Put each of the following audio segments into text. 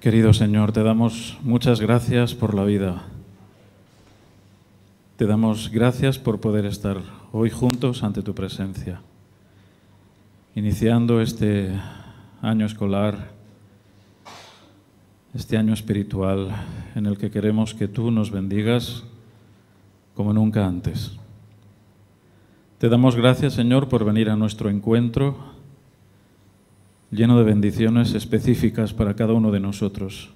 Querido Señor, te damos muchas gracias por la vida. Te damos gracias por poder estar hoy juntos ante tu presencia, iniciando este año escolar, este año espiritual en el que queremos que tú nos bendigas como nunca antes. Te damos gracias, Señor, por venir a nuestro encuentro lleno de bendiciones específicas para cada uno de nosotros.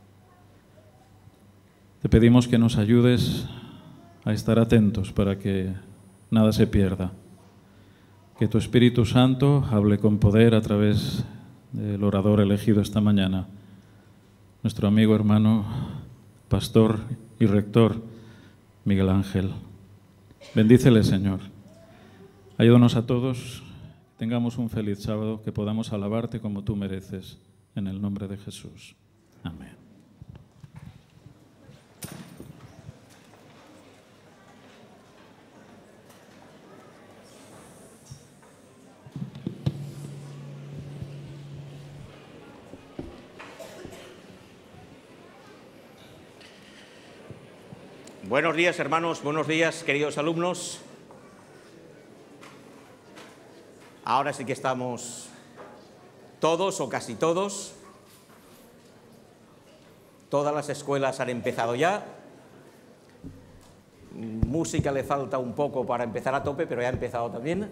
Te pedimos que nos ayudes a estar atentos para que nada se pierda. Que tu Espíritu Santo hable con poder a través del orador elegido esta mañana, nuestro amigo, hermano, pastor y rector, Miguel Ángel. Bendícele, Señor. Ayúdanos a todos. Tengamos un feliz sábado, que podamos alabarte como tú mereces, en el nombre de Jesús. Amén. Buenos días, hermanos, buenos días, queridos alumnos. Ahora sí que estamos todos o casi todos. Todas las escuelas han empezado ya. Música le falta un poco para empezar a tope, pero ya ha empezado también.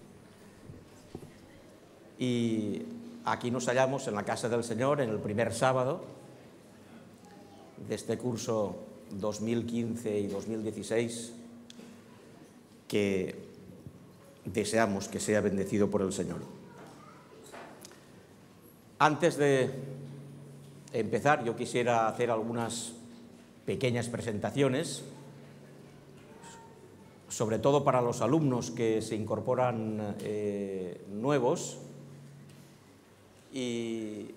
Y aquí nos hallamos en la casa del Señor en el primer sábado de este curso 2015 y 2016 que deseamos que sea bendecido por el Señor. Antes de empezar, yo quisiera hacer algunas pequeñas presentaciones, sobre todo para los alumnos que se incorporan nuevos, y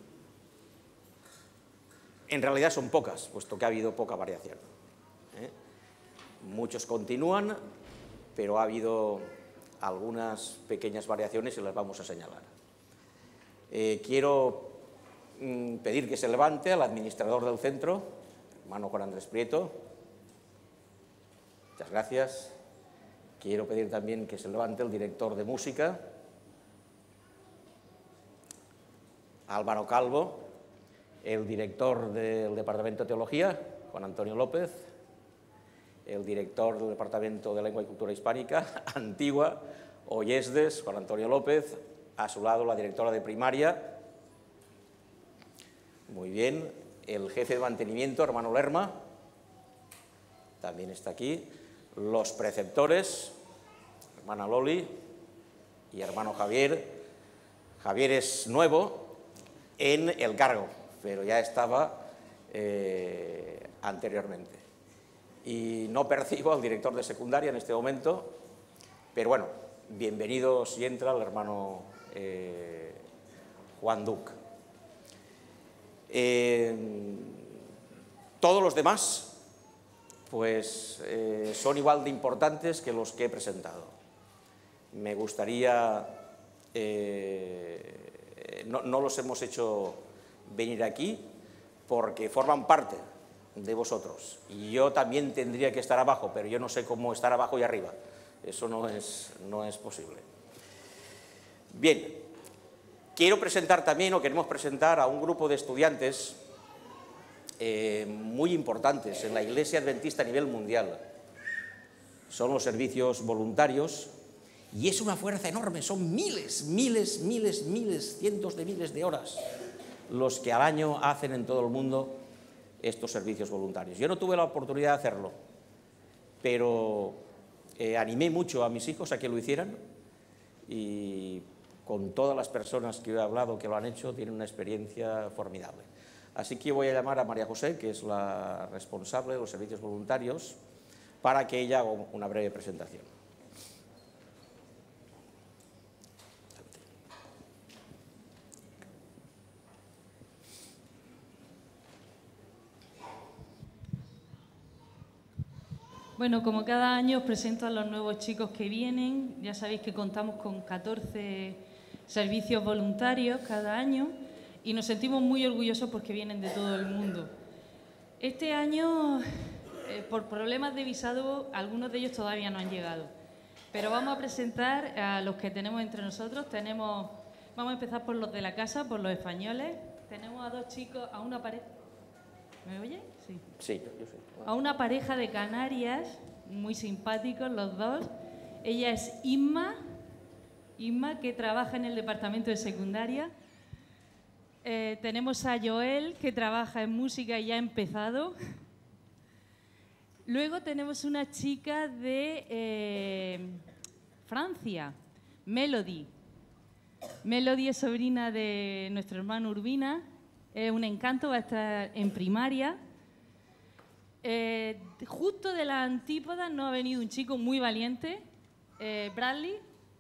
en realidad son pocas, puesto que ha habido poca variación. Muchos continúan, pero ha habido algunas pequeñas variaciones y las vamos a señalar. Quiero pedir que se levante al administrador del centro, hermano Juan Andrés Prieto. Muchas gracias. Quiero pedir también que se levante el director de música, Álvaro Calvo, el director del Departamento de Teología, Juan Antonio López, el director del Departamento de Lengua y Cultura Hispánica, Antigua, Oyesdes, Juan Antonio López, a su lado la directora de primaria, muy bien, el jefe de mantenimiento, hermano Lerma, también está aquí, los preceptores, hermana Loli y hermano Javier. Javier es nuevo en el cargo, pero ya estaba anteriormente. Y no percibo al director de secundaria en este momento, pero bueno, bienvenido si entra el hermano Juan Duc. Todos los demás pues son igual de importantes que los que he presentado. Me gustaría, no los hemos hecho venir aquí porque forman parte de vosotros, y yo también tendría que estar abajo, pero yo no sé cómo estar abajo y arriba, eso no es posible. Bien, quiero presentar también, o queremos presentar, a un grupo de estudiantes muy importantes en la Iglesia Adventista a nivel mundial. Son los servicios voluntarios, y es una fuerza enorme, son miles, cientos de miles de horas los que al año hacen en todo el mundo estos servicios voluntarios. Yo no tuve la oportunidad de hacerlo, pero animé mucho a mis hijos a que lo hicieran, y con todas las personas que he hablado que lo han hecho, tienen una experiencia formidable. Así que voy a llamar a María José, que es la responsable de los servicios voluntarios, para que ella haga una breve presentación. Bueno, como cada año os presento a los nuevos chicos que vienen. Ya sabéis que contamos con 14 servicios voluntarios cada año, y nos sentimos muy orgullosos porque vienen de todo el mundo. Este año, por problemas de visado, algunos de ellos todavía no han llegado, pero vamos a presentar a los que tenemos entre nosotros. Vamos a empezar por los de la casa, por los españoles. Tenemos a dos chicos, a una pareja... ¿Me oye? Sí. Sí, yo sí. A una pareja de Canarias, muy simpáticos los dos. Ella es Inma, que trabaja en el departamento de secundaria. Tenemos a Joel, que trabaja en música y ya ha empezado. Luego tenemos una chica de Francia, Melody. Melody es sobrina de nuestro hermano Urbina. Es un encanto, va a estar en primaria. Justo de la antípoda nos ha venido un chico muy valiente, Bradley.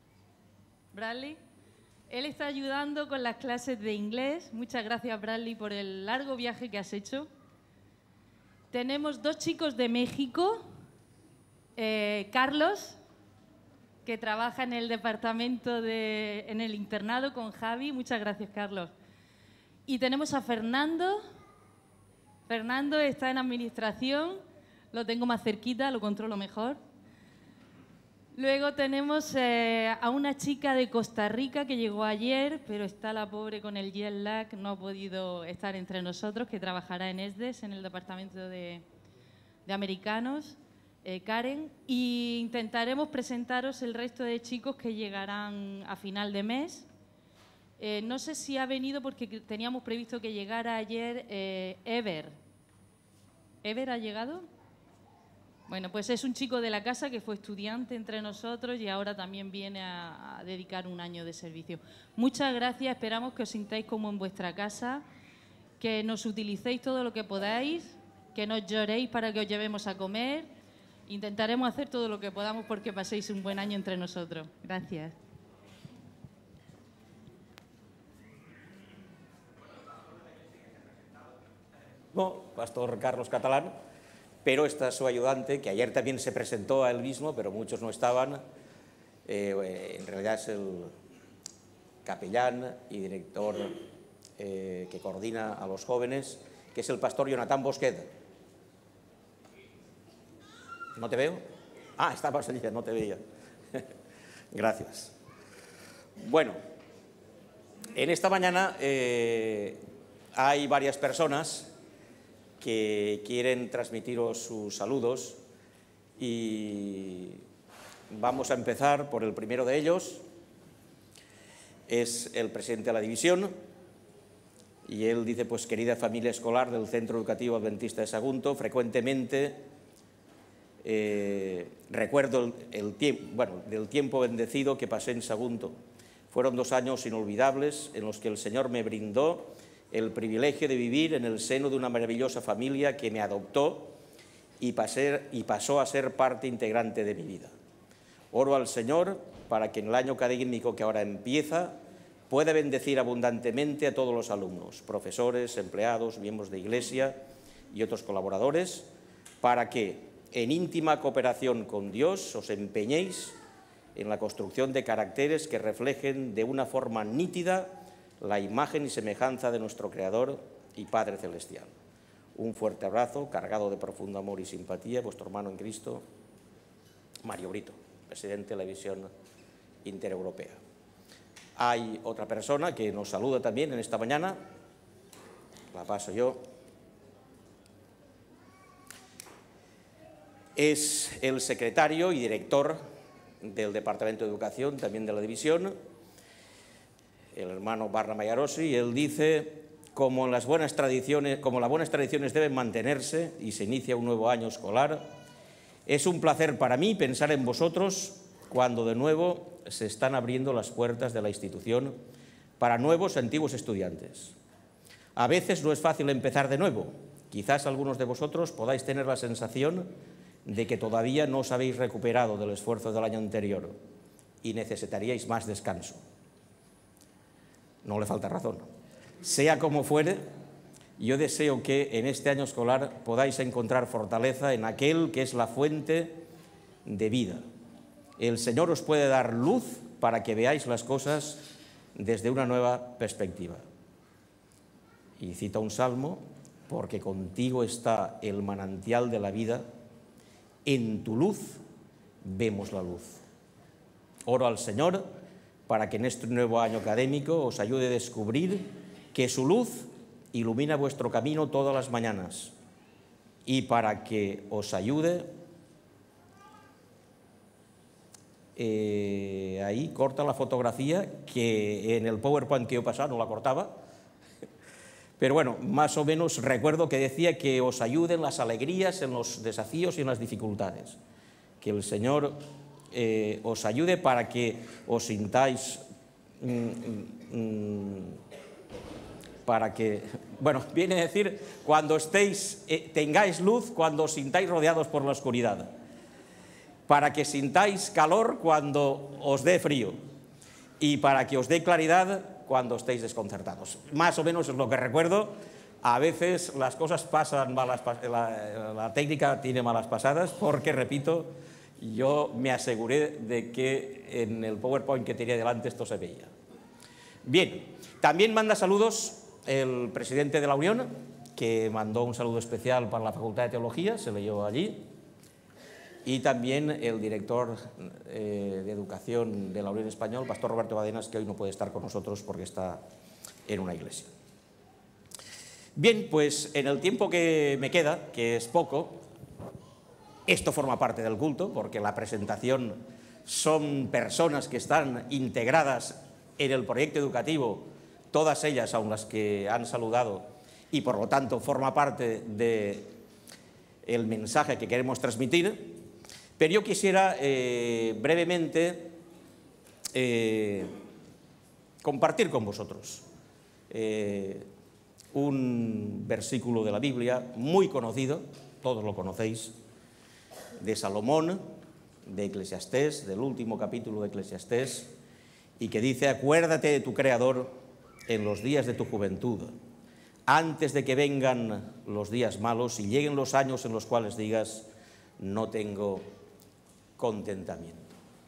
Él está ayudando con las clases de inglés. Muchas gracias, Bradley, por el largo viaje que has hecho. Tenemos dos chicos de México, Carlos, que trabaja en el departamento en el internado con Javi. Muchas gracias, Carlos. Y tenemos a Fernando. Fernando está en administración, lo tengo más cerquita, lo controlo mejor. Luego tenemos a una chica de Costa Rica que llegó ayer, pero está la pobre con el jet lag, no ha podido estar entre nosotros, que trabajará en ESDES, en el departamento de americanos, Karen. Y intentaremos presentaros el resto de chicos que llegarán a final de mes. No sé si ha venido porque teníamos previsto que llegara ayer Ever. ¿Ever ha llegado? Bueno, pues es un chico de la casa que fue estudiante entre nosotros y ahora también viene a dedicar un año de servicio. Muchas gracias, esperamos que os sintáis como en vuestra casa, que nos utilicéis todo lo que podáis, que nos lloréis para que os llevemos a comer. Intentaremos hacer todo lo que podamos porque paséis un buen año entre nosotros. Gracias. No, Pastor Carlos Catalán, pero está su ayudante, que ayer también se presentó a él mismo, pero muchos no estaban. En realidad es el capellán y director que coordina a los jóvenes, que es el pastor Jonathan Bosquet. ¿No te veo? Ah, estabas allí, no te veía. Gracias. Bueno, en esta mañana hay varias personas que quieren transmitiros sus saludos y vamos a empezar por el primero de ellos. Es el presidente de la división y él dice, pues querida familia escolar del Centro Educativo Adventista de Sagunto, frecuentemente recuerdo del tiempo bendecido que pasé en Sagunto. Fueron 2 años inolvidables en los que el Señor me brindó el privilegio de vivir en el seno de una maravillosa familia que me adoptó y pasó a ser parte integrante de mi vida. Oro al Señor para que en el año académico que ahora empieza pueda bendecir abundantemente a todos los alumnos, profesores, empleados, miembros de Iglesia y otros colaboradores, para que en íntima cooperación con Dios os empeñéis en la construcción de caracteres que reflejen de una forma nítida la imagen y semejanza de nuestro Creador y Padre Celestial. Un fuerte abrazo, cargado de profundo amor y simpatía, vuestro hermano en Cristo, Mario Brito, presidente de la División Intereuropea. Hay otra persona que nos saluda también en esta mañana, la paso yo. Es el secretario y director del Departamento de Educación, también de la División, el hermano Barra Mayarosi, y él dice, como las buenas tradiciones deben mantenerse y se inicia un nuevo año escolar, es un placer para mí pensar en vosotros cuando de nuevo se están abriendo las puertas de la institución para nuevos y antiguos estudiantes. A veces no es fácil empezar de nuevo. Quizás algunos de vosotros podáis tener la sensación de que todavía no os habéis recuperado del esfuerzo del año anterior y necesitaríais más descanso. No le falta razón. Sea como fuere, yo deseo que en este año escolar podáis encontrar fortaleza en aquel que es la fuente de vida. El Señor os puede dar luz para que veáis las cosas desde una nueva perspectiva. Y cita un salmo: porque contigo está el manantial de la vida, en tu luz vemos la luz. Oro al Señor para que en este nuevo año académico os ayude a descubrir que su luz ilumina vuestro camino todas las mañanas, y para que os ayude, ahí corta la fotografía, que en el PowerPoint que yo pasaba no la cortaba, pero bueno, más o menos recuerdo que decía que os ayude en las alegrías, en los desafíos y en las dificultades. Que el Señor os ayude para que os sintáis, para que, bueno, viene a decir, cuando estéis, tengáis luz cuando os sintáis rodeados por la oscuridad, para que sintáis calor cuando os dé frío y para que os dé claridad cuando estéis desconcertados. Más o menos es lo que recuerdo. A veces las cosas pasan malas, la técnica tiene malas pasadas, porque, repito, yo me aseguré de que en el PowerPoint que tenía delante esto se veía. Bien, también manda saludos el presidente de la Unión, que mandó un saludo especial para la Facultad de Teología, se leyó allí, y también el director de Educación de la Unión Española, Pastor Roberto Badenas, que hoy no puede estar con nosotros porque está en una iglesia. Bien, pues en el tiempo que me queda, que es poco, esto forma parte del culto, porque la presentación son personas que están integradas en el proyecto educativo, todas ellas, aun las que han saludado, y por lo tanto forma parte del mensaje que queremos transmitir. Pero yo quisiera brevemente compartir con vosotros un versículo de la Biblia muy conocido, todos lo conocéis, de Salomón, de Eclesiastés, del último capítulo de Eclesiastés, y que dice: acuérdate de tu Creador en los días de tu juventud, antes de que vengan los días malos y lleguen los años en los cuales digas: no tengo contentamiento.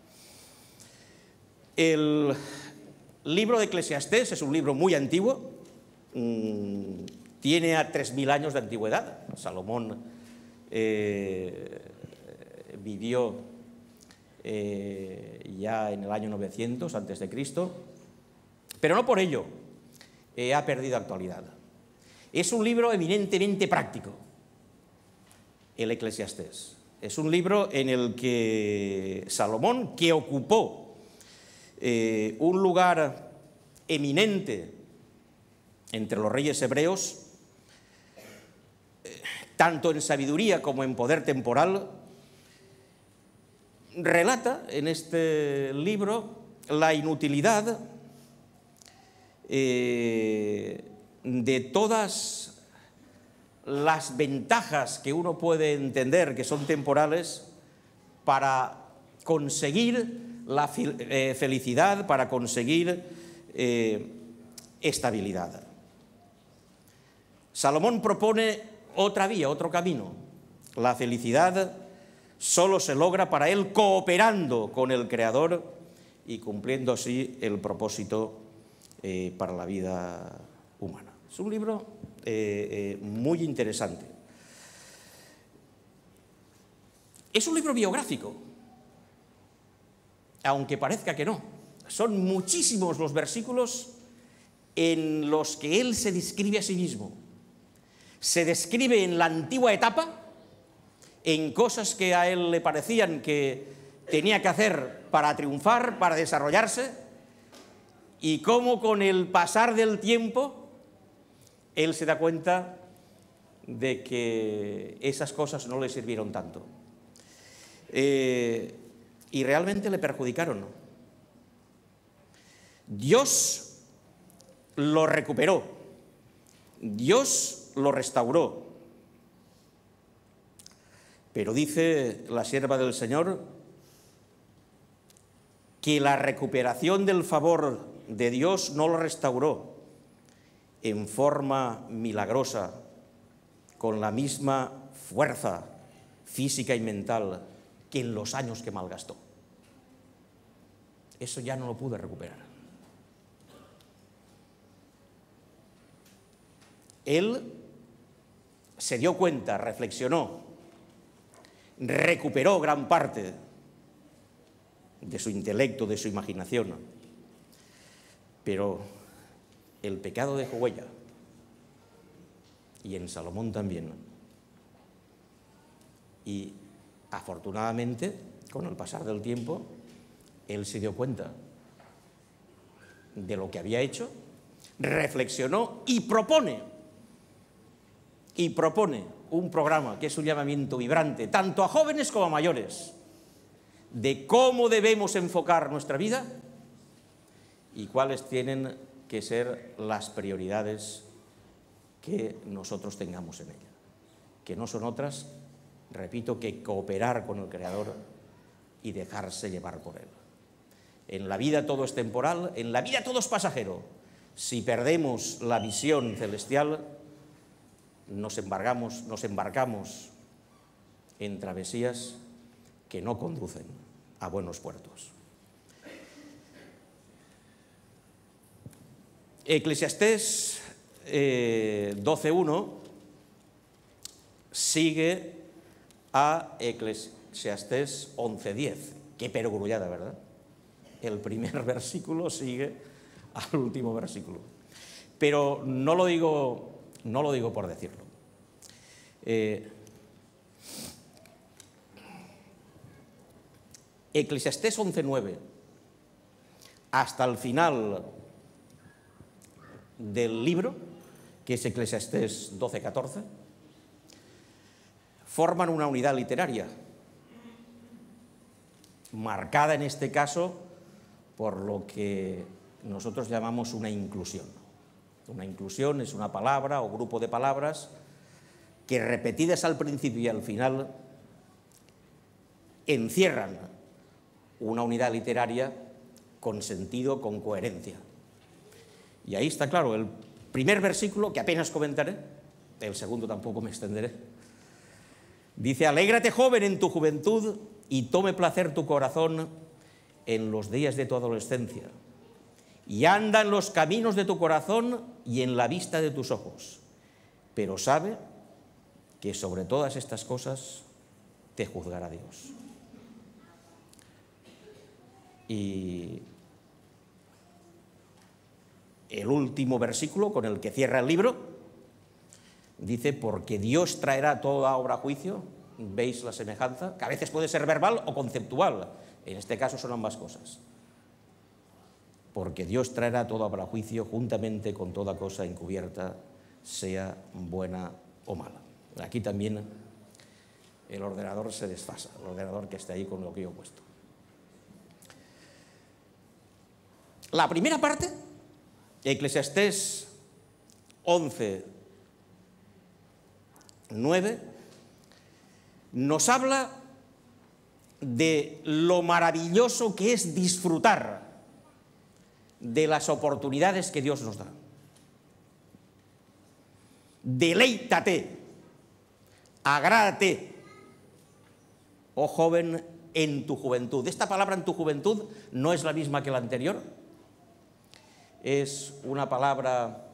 El libro de Eclesiastés es un libro muy antiguo, tiene a 3000 años de antigüedad. Salomón vivió ya en el año 900 a.C., pero no por ello ha perdido actualidad. Es un libro eminentemente práctico, el Eclesiastés. Es un libro en el que Salomón, que ocupó un lugar eminente entre los reyes hebreos, tanto en sabiduría como en poder temporal, relata en este libro la inutilidad de todas las ventajas que uno puede entender que son temporales para conseguir la felicidad, para conseguir estabilidad. Salomón propone otra vía, otro camino. La felicidad solo se logra para él cooperando con el Creador y cumpliendo así el propósito para la vida humana. Es un libro muy interesante. Es un libro biográfico, aunque parezca que no. Son muchísimos los versículos en los que él se describe a sí mismo. Se describe en la antigua etapa, en cosas que a él le parecían que tenía que hacer para triunfar, para desarrollarse, y cómo con el pasar del tiempo él se da cuenta de que esas cosas no le sirvieron tanto. Y realmente le perjudicaron. Dios lo recuperó, Dios lo restauró. Pero dice la sierva del Señor que la recuperación del favor de Dios no lo restauró en forma milagrosa, con la misma fuerza física y mental que en los años que malgastó. Eso ya no lo pude recuperar. Él se dio cuenta, reflexionó, recuperó gran parte de su intelecto, de su imaginación, pero el pecado dejó huella, y en Salomón también. Y afortunadamente, con el pasar del tiempo, él se dio cuenta de lo que había hecho, reflexionó y propone un programa que es un llamamiento vibrante, tanto a jóvenes como a mayores, de cómo debemos enfocar nuestra vida y cuáles tienen que ser las prioridades que nosotros tengamos en ella, que no son otras, repito, que cooperar con el Creador y dejarse llevar por Él. En la vida todo es temporal, en la vida todo es pasajero. Si perdemos la visión celestial, nos embarcamos en travesías que no conducen a buenos puertos. Eclesiastés 12.1 sigue a Eclesiastés 11.10. Qué perogrullada, ¿verdad? El primer versículo sigue al último versículo. Pero no lo digo por decirlo. Eclesiastés 11.9 hasta el final del libro, que es Eclesiastés 12.14, forman una unidad literaria, marcada en este caso por lo que nosotros llamamos una inclusión. Una inclusión es una palabra o grupo de palabras que, repetidas al principio y al final, encierran una unidad literaria con sentido, con coherencia. Y ahí está claro, el primer versículo, que apenas comentaré, el segundo tampoco me extenderé, dice: alégrate, joven, en tu juventud, y tome placer tu corazón en los días de tu adolescencia, y anda en los caminos de tu corazón y en la vista de tus ojos, pero sabe que sobre todas estas cosas te juzgará Dios. Y el último versículo con el que cierra el libro dice: porque Dios traerá toda obra a juicio. ¿Veis la semejanza? Que a veces puede ser verbal o conceptual. En este caso son ambas cosas. Porque Dios traerá toda obra a juicio juntamente con toda cosa encubierta, sea buena o mala. Aquí también el ordenador se desfasa, el ordenador que está ahí con lo que yo he puesto. La primera parte, Eclesiastés 11:9, nos habla de lo maravilloso que es disfrutar de las oportunidades que Dios nos da. Deleítate, agrádate, oh joven, en tu juventud. Esta palabra en tu juventud no es la misma que la anterior. Es una palabra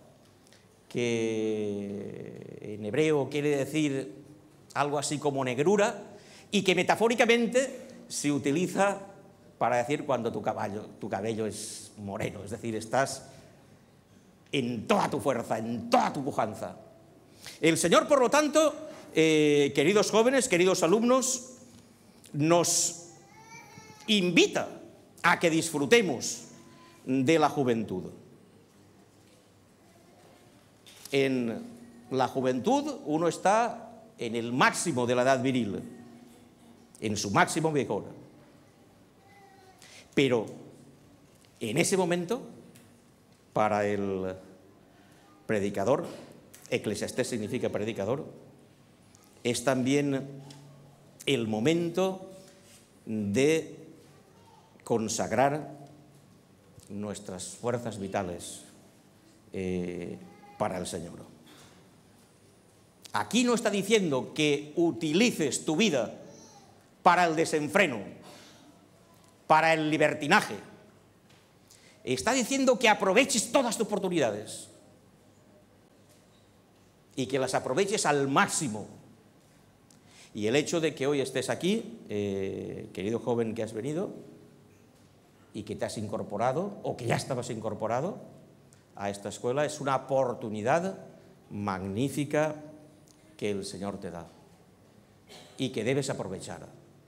que en hebreo quiere decir algo así como negrura, y que metafóricamente se utiliza para decir cuando tu cabello es moreno, es decir, estás en toda tu fuerza, en toda tu pujanza. El Señor, por lo tanto, queridos jóvenes, queridos alumnos, nos invita a que disfrutemos de la juventud. En la juventud uno está en el máximo de la edad viril, en su máximo vigor. Pero en ese momento, para el predicador, Eclesiastés significa predicador, es también el momento de consagrar nuestras fuerzas vitales para el Señor. Aquí no está diciendo que utilices tu vida para el desenfreno, para el libertinaje. Está diciendo que aproveches todas tus oportunidades. y que las aproveches al máximo. Y el hecho de que hoy estés aquí, querido joven que has venido y que te has incorporado o que ya estabas incorporado a esta escuela, es una oportunidad magnífica que el Señor te da y que debes aprovechar.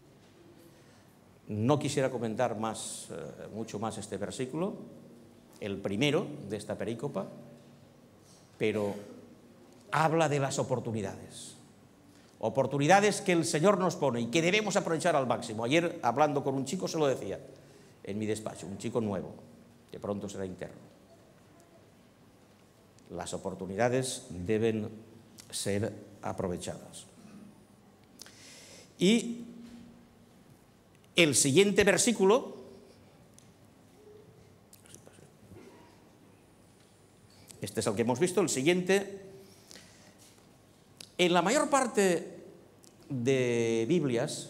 No quisiera comentar mucho más este versículo, el primero de esta perícopa, pero habla de las oportunidades. Oportunidades que el Señor nos pone y que debemos aprovechar al máximo. Ayer, hablando con un chico, se lo decía en mi despacho, un chico nuevo, que pronto será interno. Las oportunidades deben ser aprovechadas. Y el siguiente versículo, este es el que hemos visto, el siguiente, en la mayor parte de Biblias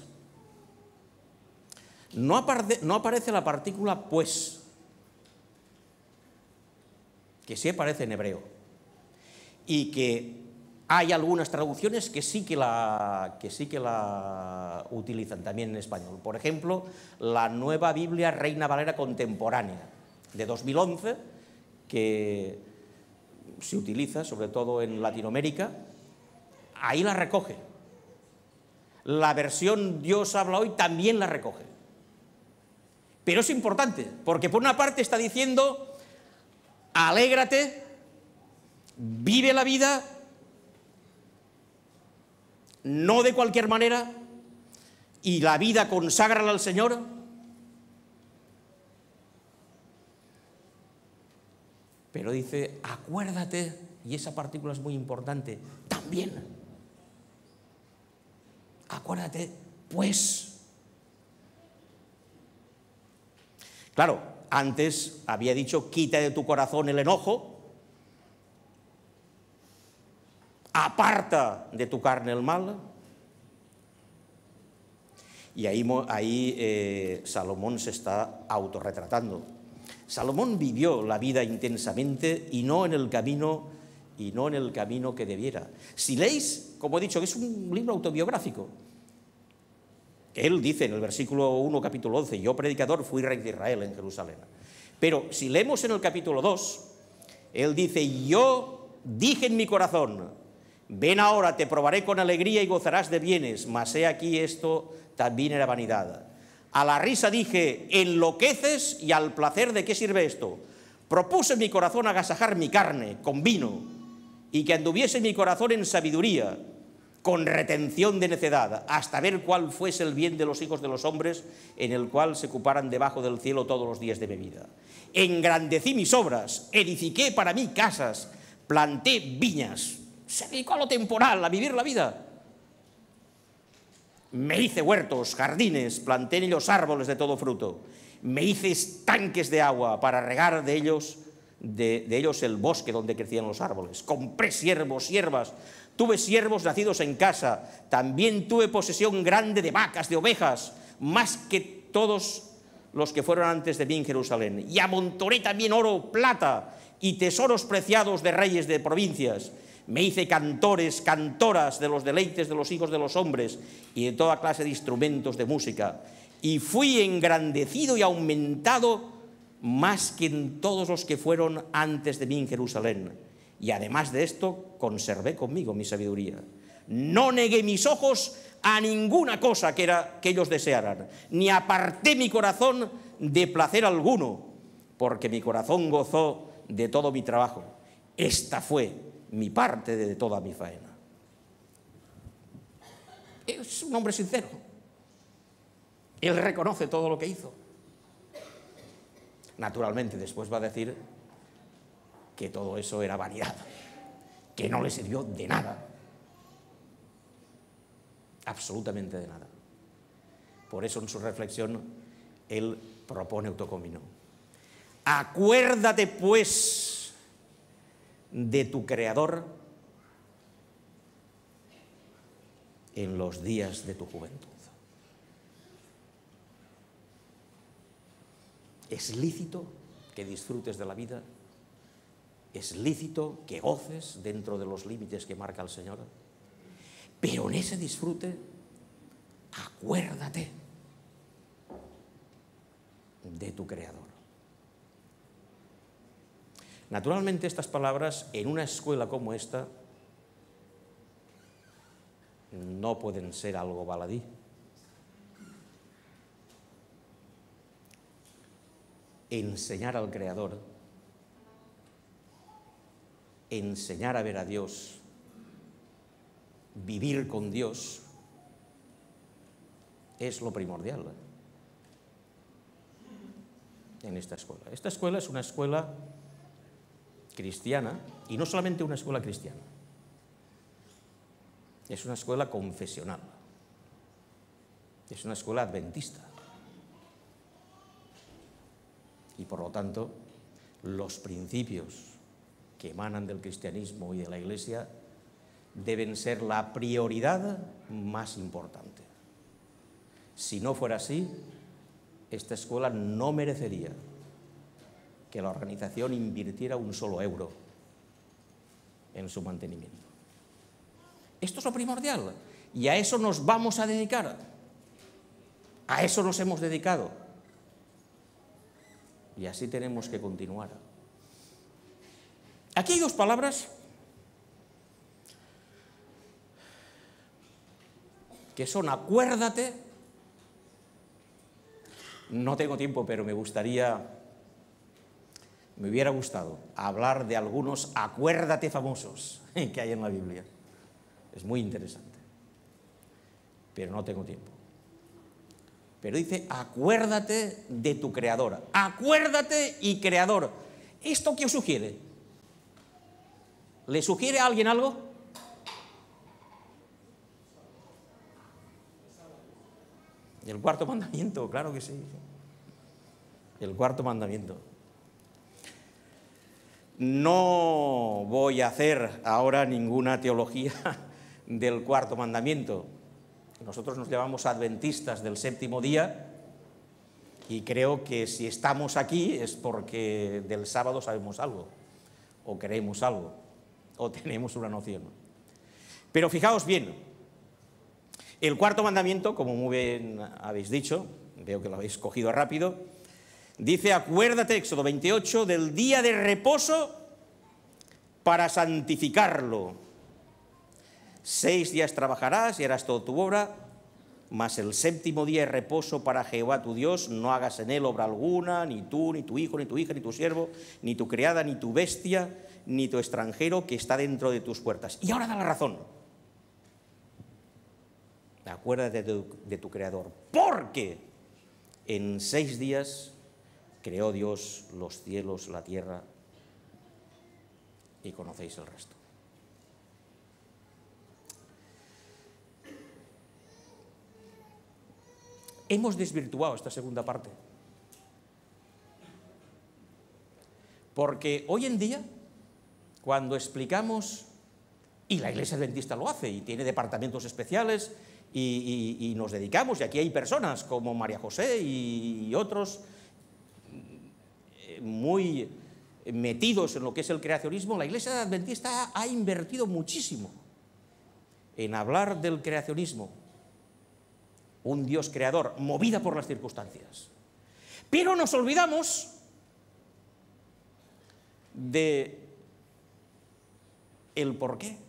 no aparece la partícula pues, que sí aparece en hebreo, y que hay algunas traducciones que sí que la utilizan también en español. Por ejemplo, la Nueva Biblia Reina Valera Contemporánea de 2011, que se utiliza sobre todo en Latinoamérica, ahí la recoge. La versión Dios habla hoy también la recoge. Pero es importante, porque por una parte está diciendo, alégrate, vive la vida, no de cualquier manera, y la vida conságrala al Señor. Pero dice, acuérdate, y esa partícula es muy importante, también. Acuérdate, pues. Claro, antes había dicho, quita de tu corazón el enojo, aparta de tu carne el mal. Y ahí Salomón se está autorretratando. Salomón vivió la vida intensamente y no en el camino que debiera. Si leéis, como he dicho, que es un libro autobiográfico. Él dice en el versículo 1, capítulo 11, yo predicador fui rey de Israel en Jerusalén. Pero si leemos en el capítulo 2, él dice, yo dije en mi corazón, ven ahora, te probaré con alegría y gozarás de bienes, mas he aquí esto también era vanidad. A la risa dije, enloqueces, y al placer, ¿de qué sirve esto? Propuse en mi corazón agasajar mi carne con vino, y que anduviese mi corazón en sabiduría, con retención de necedad, hasta ver cuál fuese el bien de los hijos de los hombres, en el cual se ocuparan debajo del cielo todos los días de mi vida. Engrandecí mis obras, edifiqué para mí casas, planté viñas, se dedicó a lo temporal, a vivir la vida. Me hice huertos, jardines, planté en ellos árboles de todo fruto. Me hice estanques de agua para regar de ellos el bosque donde crecían los árboles. Compré siervos, siervas, tuve siervos nacidos en casa. También tuve posesión grande de vacas, de ovejas, más que todos los que fueron antes de mí en Jerusalén. Y amontoné también oro, plata y tesoros preciados de reyes de provincias. Me hice cantores, cantoras de los deleites de los hijos de los hombres y de toda clase de instrumentos de música. Y fui engrandecido y aumentado más que en todos los que fueron antes de mí en Jerusalén. Y además de esto, conservé conmigo mi sabiduría. No negué mis ojos a ninguna cosa que ellos desearan, ni aparté mi corazón de placer alguno, porque mi corazón gozó de todo mi trabajo. Esta fue mi parte de toda mi faena. Es un hombre sincero. Él reconoce todo lo que hizo. Naturalmente, después va a decir que todo eso era vanidad, que no le sirvió de nada. Absolutamente de nada. Por eso en su reflexión él propone autocomino. Acuérdate pues de tu Creador en los días de tu juventud. Es lícito que disfrutes de la vida es lícito que goces dentro de los límites que marca el Señor, pero en ese disfrute, acuérdate de tu Creador. Naturalmente, estas palabras en una escuela como esta no pueden ser algo baladí. Enseñar al Creador, enseñar a ver a Dios, vivir con Dios, es lo primordial en esta escuela. Esta escuela es una escuela cristiana, y no solamente una escuela cristiana, es una escuela confesional, es una escuela adventista. Y por lo tanto, los principios que emanan del cristianismo y de la Iglesia deben ser la prioridad más importante. Si no fuera así, esta escuela no merecería que la organización invirtiera un solo euro en su mantenimiento. Esto es lo primordial, y a eso nos vamos a dedicar. A eso nos hemos dedicado. Y así tenemos que continuar. Aquí hay dos palabras que son acuérdate. No tengo tiempo, pero me hubiera gustado hablar de algunos acuérdate famosos que hay en la Biblia. Es muy interesante, pero no tengo tiempo. Pero dice, acuérdate de tu Creador. Acuérdate y Creador. ¿Esto qué os sugiere? ¿Le sugiere a alguien algo? El cuarto mandamiento, claro que sí. El cuarto mandamiento. No voy a hacer ahora ninguna teología del cuarto mandamiento. Nosotros nos llamamos adventistas del séptimo día y creo que si estamos aquí es porque del sábado sabemos algo, o creemos algo, o tenemos una noción. Pero fijaos bien, el cuarto mandamiento, como muy bien habéis dicho, veo que lo habéis cogido rápido, dice, acuérdate, Éxodo 28, del día de reposo para santificarlo. 6 días trabajarás y harás toda tu obra, mas el séptimo día es reposo para Jehová tu Dios, no hagas en él obra alguna, ni tú, ni tu hijo, ni tu hija, ni tu siervo, ni tu criada, ni tu bestia, ni tu extranjero que está dentro de tus puertas. Y ahora da la razón. Acuérdate de tu Creador, porque en 6 días creó Dios los cielos, la tierra, y conocéis el resto. Hemos desvirtuado esta segunda parte. Porque hoy en día, cuando explicamos, y la Iglesia Adventista lo hace, y tiene departamentos especiales, y nos dedicamos, y aquí hay personas como María José y otros muy metidos en lo que es el creacionismo, la Iglesia Adventista ha invertido muchísimo en hablar del creacionismo. Un Dios creador, movida por las circunstancias. Pero nos olvidamos de el por qué.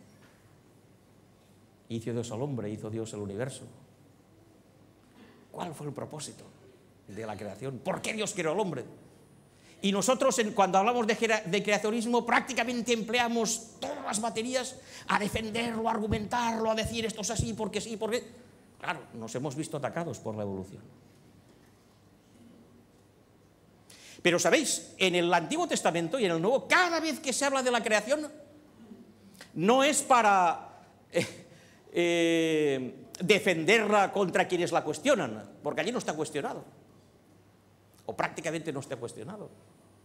Hizo Dios al hombre, hizo Dios el universo. ¿Cuál fue el propósito de la creación? ¿Por qué Dios creó al hombre? Y nosotros, cuando hablamos de creacionismo, prácticamente empleamos todas las baterías a defenderlo, a argumentarlo, a decir esto es así, porque sí, porque... Claro, nos hemos visto atacados por la evolución. Pero sabéis, en el Antiguo Testamento y en el Nuevo, cada vez que se habla de la creación, no es para defenderla contra quienes la cuestionan, porque allí no está cuestionado, o prácticamente no está cuestionado.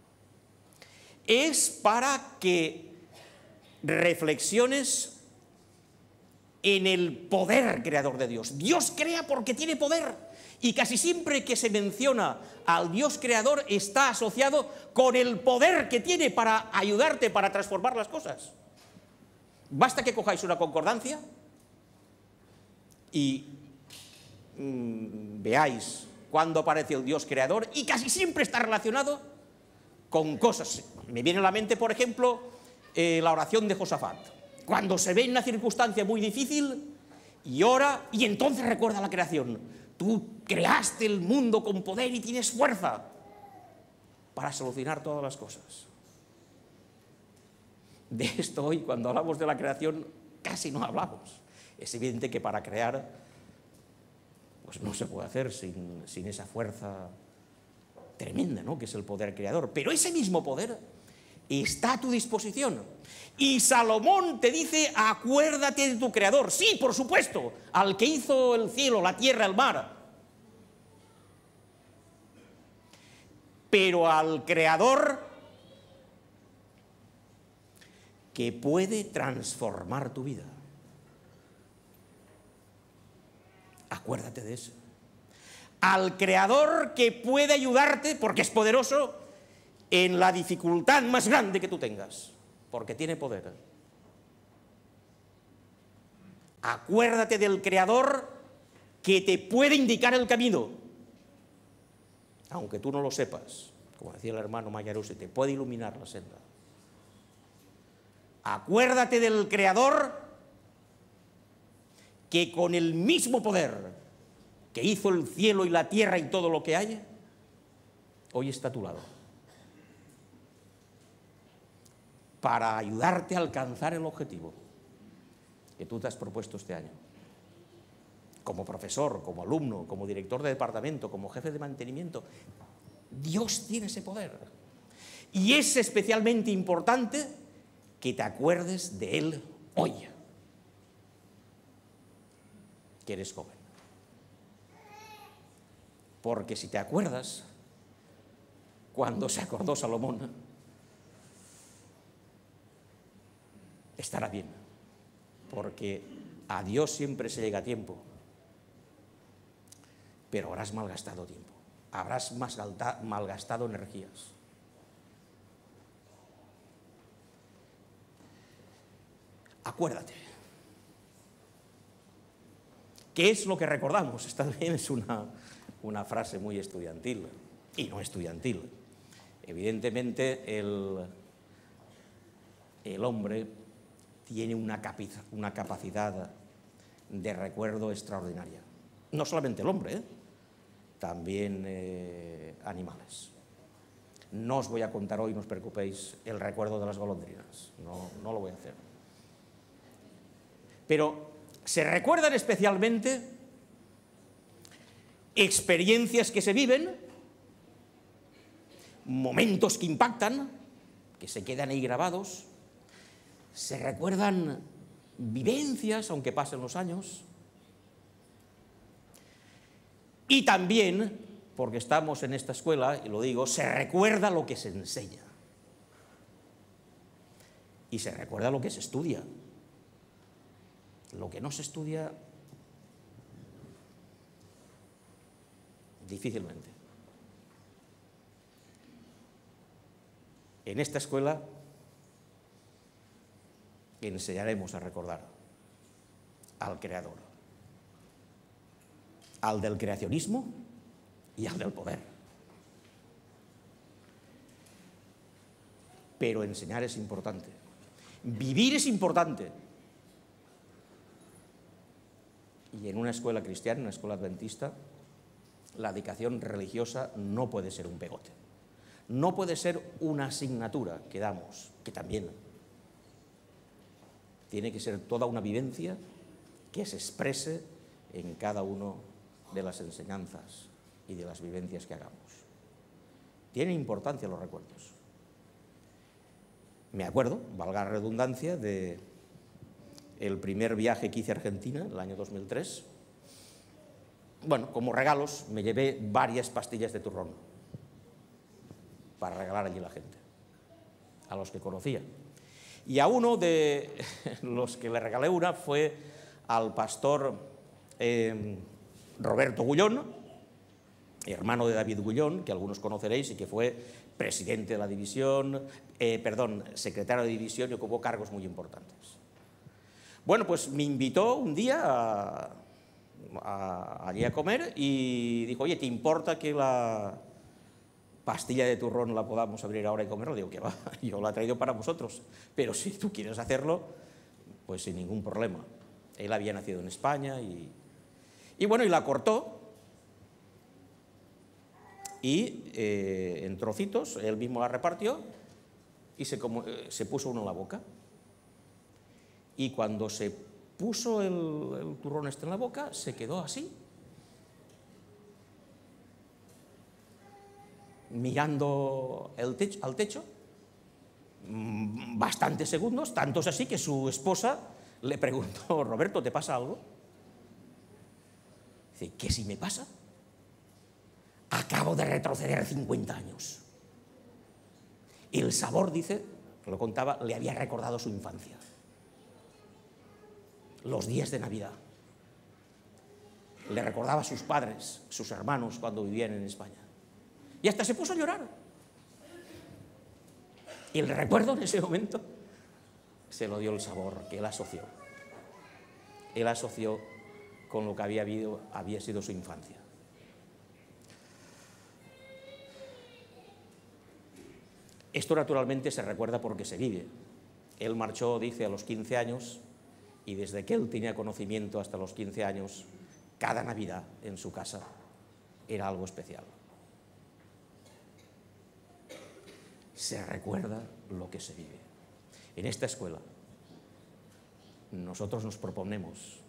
Es para que reflexiones en el poder creador de Dios. Dios crea porque tiene poder Y casi siempre que se menciona al Dios creador está asociado con el poder que tiene para ayudarte, para transformar las cosas. Basta que cojáis una concordancia y veáis cuándo aparece el Dios creador, y casi siempre está relacionado con cosas. Me viene a la mente, por ejemplo, la oración de Josafat. Cuando se ve en una circunstancia muy difícil y ora, y entonces recuerda la creación. Tú creaste el mundo con poder y tienes fuerza para solucionar todas las cosas. De esto hoy, cuando hablamos de la creación, casi no hablamos. Es evidente que para crear, pues no se puede hacer sin esa fuerza tremenda, ¿no?, que es el poder creador. Pero ese mismo poder está a tu disposición. Y Salomón te dice, acuérdate de tu creador. Sí, por supuesto, al que hizo el cielo, la tierra, el mar. Pero al creador que puede transformar tu vida. Acuérdate de eso. Al creador que puede ayudarte, porque es poderoso, en la dificultad más grande que tú tengas, porque tiene poder. Acuérdate del creador que te puede indicar el camino, aunque tú no lo sepas. Como decía el hermano Mayarusi, te puede iluminar la senda. Acuérdate del creador que con el mismo poder que hizo el cielo y la tierra y todo lo que hay, hoy está a tu lado, para ayudarte a alcanzar el objetivo que tú te has propuesto este año. Como profesor, como alumno, como director de departamento, como jefe de mantenimiento, Dios tiene ese poder. Y es especialmente importante que te acuerdes de Él hoy, que eres joven. Porque si te acuerdas, cuando se acordó Salomón, estará bien, porque a Dios siempre se llega a tiempo, pero habrás malgastado tiempo, habrás malgastado energías. Acuérdate. ¿Qué es lo que recordamos? Esta también es una frase muy estudiantil, y no estudiantil. Evidentemente el hombre tiene una capacidad de recuerdo extraordinaria. No solamente el hombre, también animales. No os voy a contar hoy, no os preocupéis, el recuerdo de las golondrinas. No lo voy a hacer. Pero se recuerdan especialmente experiencias que se viven, momentos que impactan, que se quedan ahí grabados. Se recuerdan vivencias, aunque pasen los años. Y también, porque estamos en esta escuela, y lo digo, se recuerda lo que se enseña. Y se recuerda lo que se estudia. Lo que no se estudia, difícilmente. En esta escuela enseñaremos a recordar al Creador, al del creacionismo y al del poder. Pero enseñar es importante, vivir es importante. Y en una escuela cristiana, en una escuela adventista, la dedicación religiosa no puede ser un pegote. No puede ser una asignatura que damos, que también. Tiene que ser toda una vivencia que se exprese en cada una de las enseñanzas y de las vivencias que hagamos. Tienen importancia los recuerdos. Me acuerdo, valga la redundancia, de el primer viaje que hice a Argentina, el año 2003. Bueno, como regalos me llevé varias pastillas de turrón para regalar allí a la gente, a los que conocía. Y a uno de los que le regalé una fue al pastor Roberto Gullón, hermano de David Gullón, que algunos conoceréis y que fue presidente de la división, secretario de división y ocupó cargos muy importantes. Bueno, pues me invitó un día allí a comer y dijo, oye, ¿te importa que la pastilla de turrón la podamos abrir ahora y comerlo? Digo, que va, yo la he traído para vosotros, pero si tú quieres hacerlo, pues sin ningún problema. Él había nacido en España y bueno, y la cortó y en trocitos, él mismo la repartió y se puso uno en la boca. Y cuando se puso el turrón este en la boca, se quedó así, mirando al techo, bastantes segundos, tantos así que su esposa le preguntó, Roberto, ¿te pasa algo? Dice, ¿qué si me pasa? Acabo de retroceder 50 años. El sabor, dice, lo contaba, le había recordado su infancia. Los días de Navidad. Le recordaba a sus padres, sus hermanos, cuando vivían en España. Y hasta se puso a llorar. Y el recuerdo en ese momento se lo dio el sabor que él asoció. Él asoció con lo que había sido su infancia. Esto naturalmente se recuerda porque se vive. Él marchó, dice, a los 15 años y desde que él tenía conocimiento hasta los 15 años, cada Navidad en su casa era algo especial. Se recuerda lo que se vive. En esta escuela nosotros nos proponemos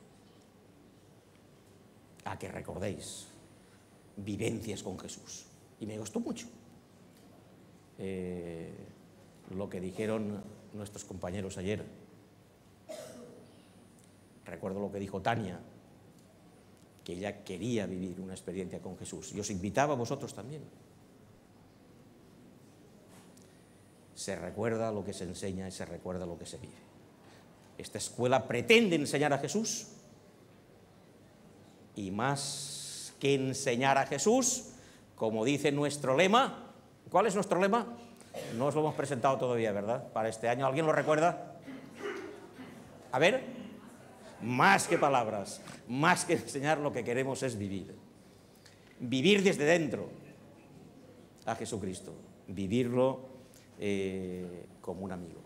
a que recordéis vivencias con Jesús. Y me gustó mucho lo que dijeron nuestros compañeros ayer. Recuerdo lo que dijo Tania, que ella quería vivir una experiencia con Jesús. Y os invitaba a vosotros también. Se recuerda lo que se enseña y se recuerda lo que se vive. Esta escuela pretende enseñar a Jesús y más que enseñar a Jesús, como dice nuestro lema. ¿Cuál es nuestro lema? No os lo hemos presentado todavía, ¿verdad? Para este año. ¿Alguien lo recuerda? A ver. Más que palabras, más que enseñar, lo que queremos es vivir. Vivir desde dentro a Jesucristo. Vivirlo como un amigo.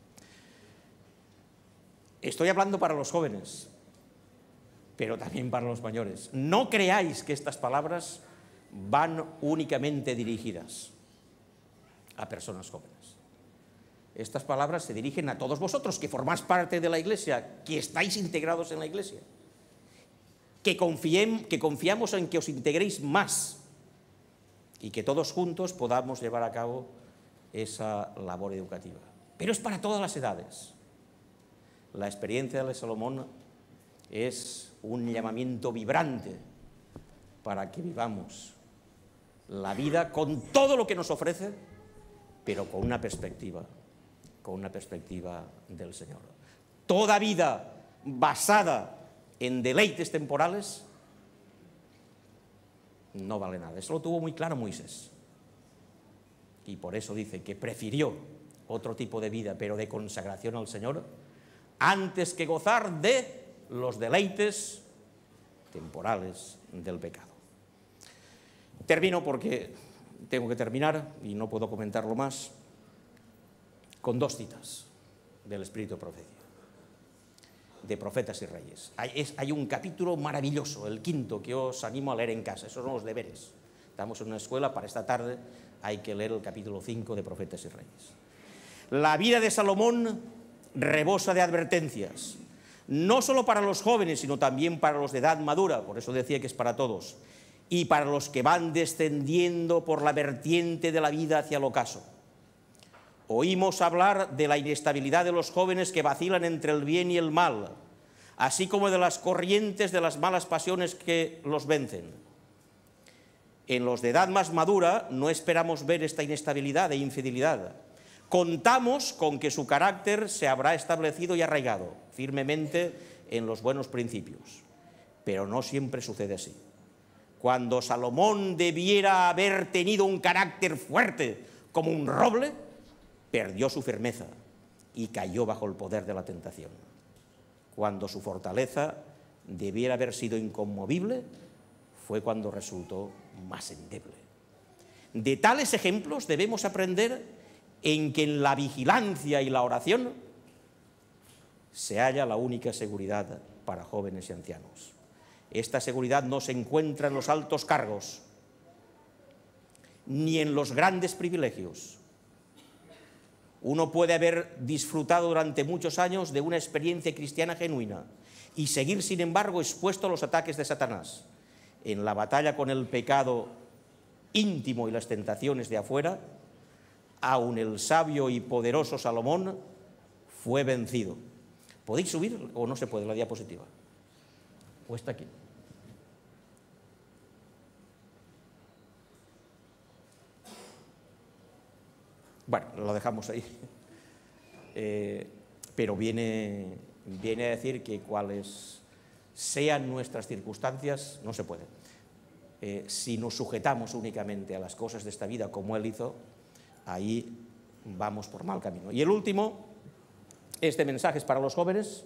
Estoy hablando para los jóvenes, pero también para los mayores. No creáis que estas palabras van únicamente dirigidas a personas jóvenes. Estas palabras se dirigen a todos vosotros que formáis parte de la Iglesia, que estáis integrados en la Iglesia, que confiamos en que os integréis más y que todos juntos podamos llevar a cabo esa labor educativa. Pero es para todas las edades. La experiencia de Salomón es un llamamiento vibrante para que vivamos la vida con todo lo que nos ofrece, pero con una perspectiva del Señor. Toda vida basada en deleites temporales no vale nada. Eso lo tuvo muy claro Moisés. Y por eso dice que prefirió otro tipo de vida, pero de consagración al Señor, antes que gozar de los deleites temporales del pecado. Termino porque tengo que terminar y no puedo comentarlo más, con dos citas del Espíritu de Profecía, de Profetas y Reyes. Hay un capítulo maravilloso, el 5, que os animo a leer en casa. Esos son los deberes. Estamos en una escuela, para esta tarde hay que leer el capítulo 5 de Profetas y Reyes. La vida de Salomón rebosa de advertencias, no solo para los jóvenes, sino también para los de edad madura, por eso decía que es para todos, y para los que van descendiendo por la vertiente de la vida hacia el ocaso. Oímos hablar de la inestabilidad de los jóvenes que vacilan entre el bien y el mal, así como de las corrientes de las malas pasiones que los vencen. En los de edad más madura no esperamos ver esta inestabilidad e infidelidad. Contamos con que su carácter se habrá establecido y arraigado firmemente en los buenos principios, pero no siempre sucede así. Cuando Salomón debiera haber tenido un carácter fuerte como un roble, perdió su firmeza y cayó bajo el poder de la tentación. Cuando su fortaleza debiera haber sido inconmovible, fue cuando resultó más endeble. De tales ejemplos debemos aprender en que en la vigilancia y la oración se halla la única seguridad para jóvenes y ancianos. Esta seguridad no se encuentra en los altos cargos, ni en los grandes privilegios. Uno puede haber disfrutado durante muchos años de una experiencia cristiana genuina y seguir, sin embargo, expuesto a los ataques de Satanás. En la batalla con el pecado íntimo y las tentaciones de afuera, aun el sabio y poderoso Salomón fue vencido. ¿Podéis subir o no se puede la diapositiva? ¿O está aquí? Bueno, lo dejamos ahí. Pero viene a decir que cuales sean nuestras circunstancias, no se puede. Si nos sujetamos únicamente a las cosas de esta vida como él hizo, ahí vamos por mal camino. Y el último, este mensaje es para los jóvenes.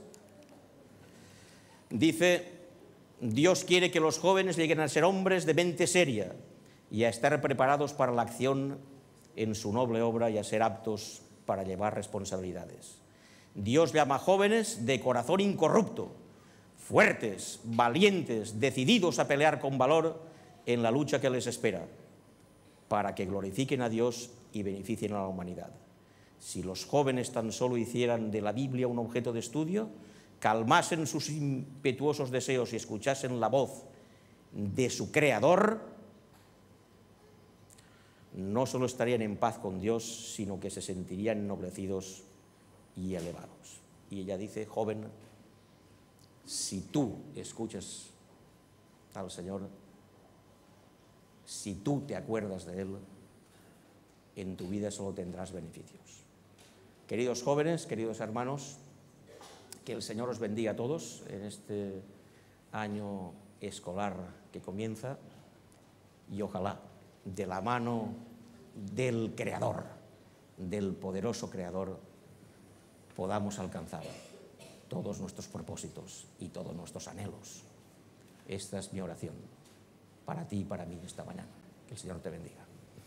Dice: Dios quiere que los jóvenes lleguen a ser hombres de mente seria y a estar preparados para la acción en su noble obra y a ser aptos para llevar responsabilidades. Dios llama jóvenes de corazón incorrupto, fuertes, valientes, decididos a pelear con valor en la lucha que les espera, para que glorifiquen a Dios y beneficien a la humanidad. Si los jóvenes tan solo hicieran de la Biblia un objeto de estudio, calmasen sus impetuosos deseos y escuchasen la voz de su Creador, no solo estarían en paz con Dios, sino que se sentirían ennoblecidos y elevados. Y ella dice: joven, si tú escuchas al Señor, si tú te acuerdas de Él, en tu vida solo tendrás beneficios. Queridos jóvenes, queridos hermanos, que el Señor os bendiga a todos en este año escolar que comienza, y ojalá de la mano del Creador, del poderoso Creador, podamos alcanzar todos nuestros propósitos y todos nuestros anhelos. Esta es mi oración para ti y para mí esta mañana. Que el Señor te bendiga.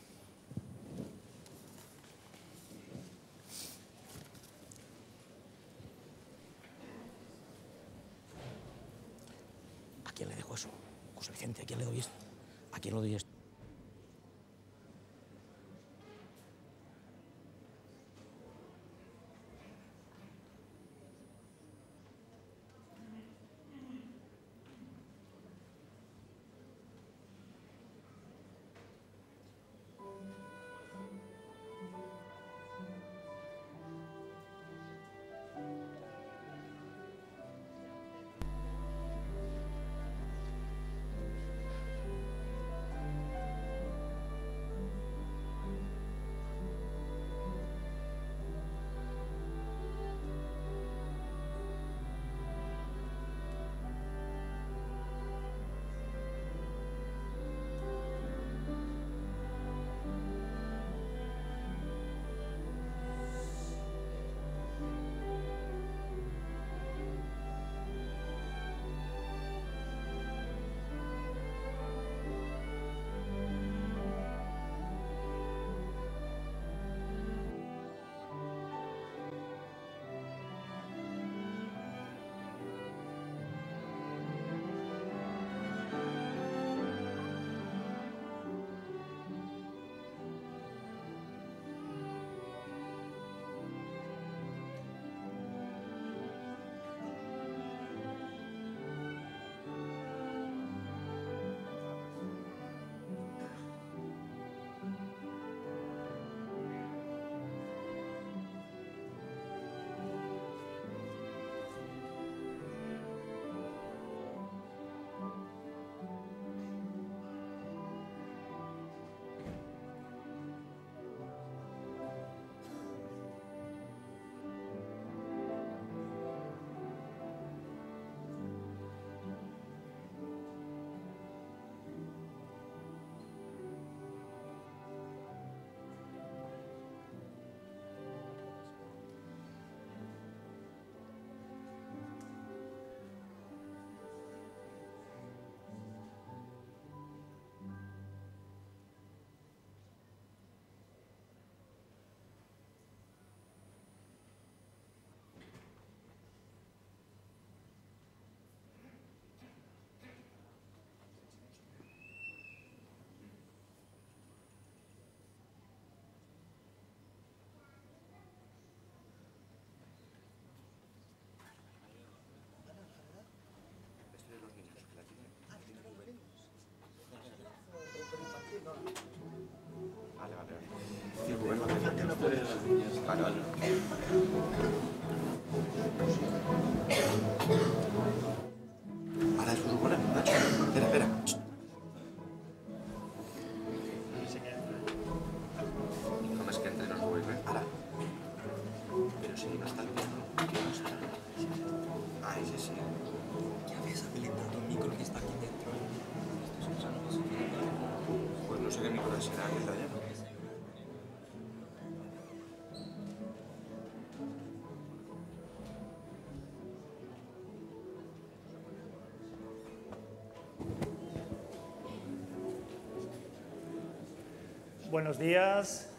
¿A quién le dejo eso? José Vicente, ¿a quién le doy esto? ¿A quién le doy esto? Pues no sé qué micro será, ¿qué está lleno? Buenos días.